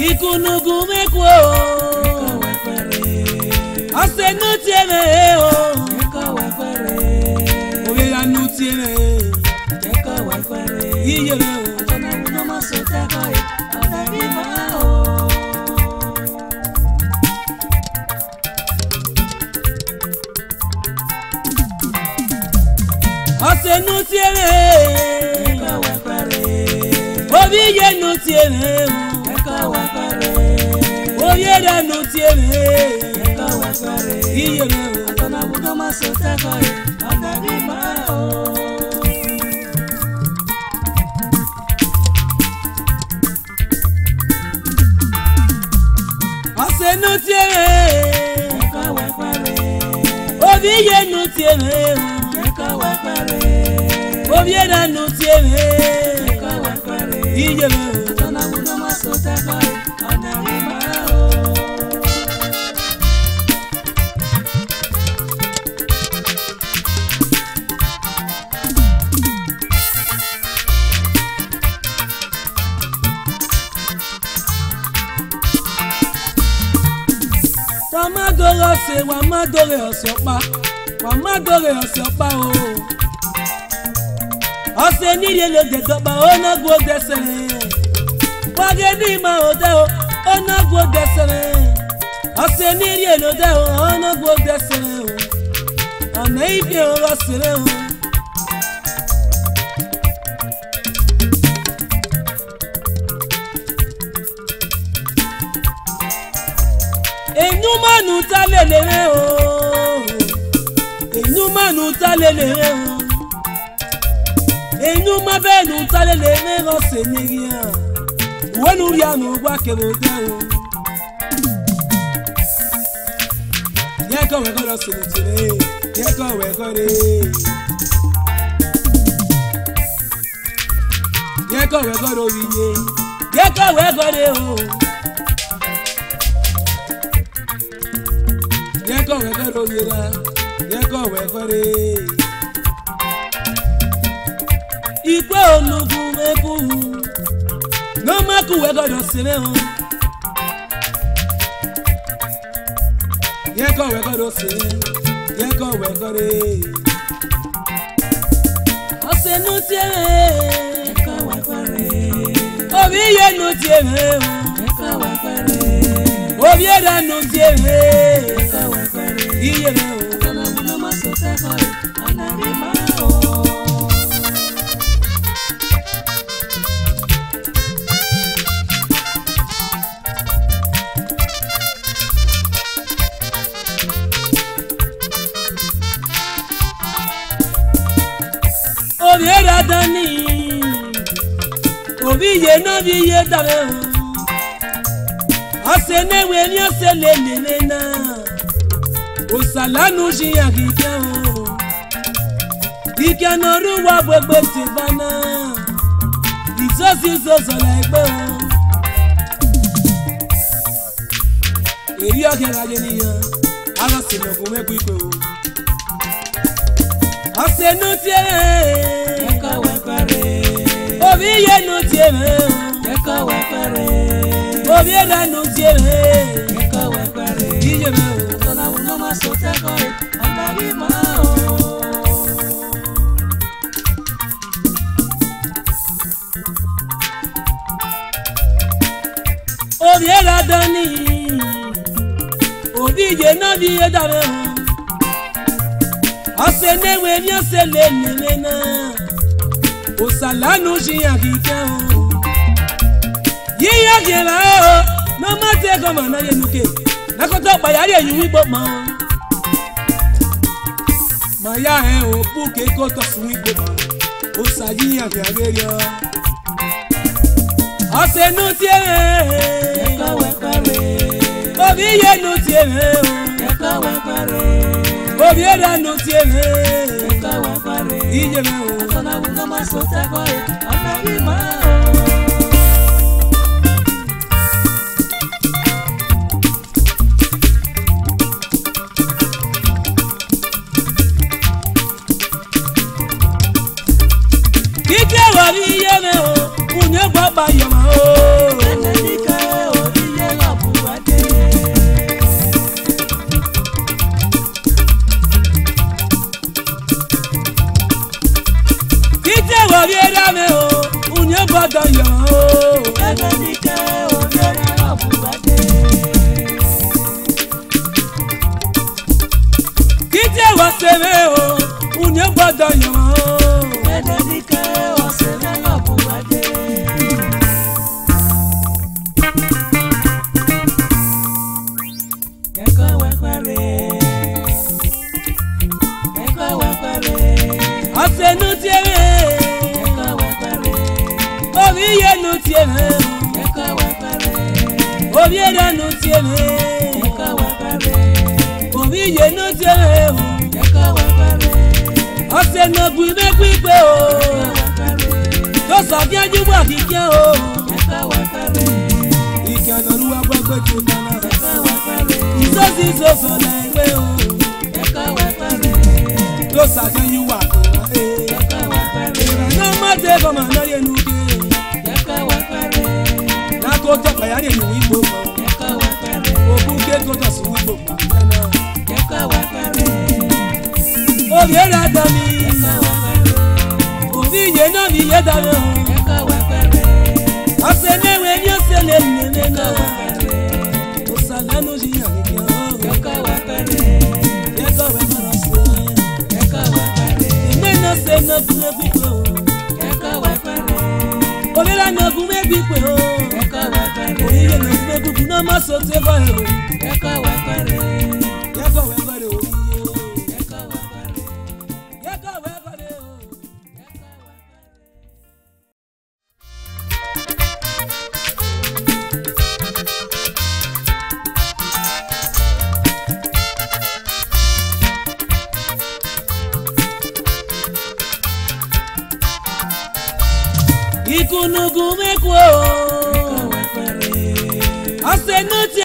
ikunugu mekwo ase nutieme o oye ya nutieme iye me o tona uno masota kai anabima o ase nutieme obi ye nutieme oye da nutieme iye me o tona uno masota kai anabima o ase nutieme obi ye nutieme obi da nutieme iye me o tona uno masota kai anabima o wa madore osopa o ose ni le de doba ona go desere wage ni ma ode o ona go desere ose ni le de o ona go desere o ona ife o rasere o Enumanu talelere o enumanu talelere o enuma benu talelere o seniria wonu ri anu gwa kebo de o ye ko we ko lo senitire ye ko we ko re ye ko we ko ro wiye ye ko we ko re o yeko wekoro yera yeko wekore ikwe onugu meku no maku wekoro sere o yeko wekoro sere yeko wekore ose nu tiere yeko wekore obi ye nu tiere yeko wekore obi era nu tiere iye me o tona uno masota kai anabima o obi era dani obi ye no bi ye dare o ase ne we ni ase le na osalanu ji agike o ikenoru wa gbegbe tibana izozo la egbe o eri ogera je niyan ara sinogun meku ipe o asenu tiere yeko wekore obi ye nu tiere yeko wekore obi era nu tiere yeko wekore iye me o tona uno masota kai anabima o obi era dani obi ye no bi ye dare o ase ne we ni ase le na osalanu ji agike o yiya gera o no mate go mana ye nuke nakoto payari eyin wi gbo mo maya o puke ko to sun wi gbo o sayi age agerio ase nu tiere yeko wekore obi ye nu tiere yeko wekore obi era nu tiere yeko wekore iye me o tona uno masota kai anabima o Kike wari ye me o unye gba ba yo ma o Enedika obi nu tiene. Obiera nu tiene. Obiye nu tiene. Ose no gui me gui pe o. To sa bi aju wa kikia o. Ikia no ruwa gbogbo ti kana. Iso so na egbe o. To sa bi yu wa ko. Na ma te ko ma na ye nu ke. Na ko to pa ya re nu igbo ko. Oku ke ko to su igbo pa na. Obiera da mi. Obiye na mi ye da yo. Ase newe ni ose le nene na. Osala no ji ya mi ke o. Yeka we mara so. Nene se no gume bi ko. Obiera no gume bi ko. Obiye no gume bi ko na ma so te ba he o. Yeka we pare o. Ikunugu mekwo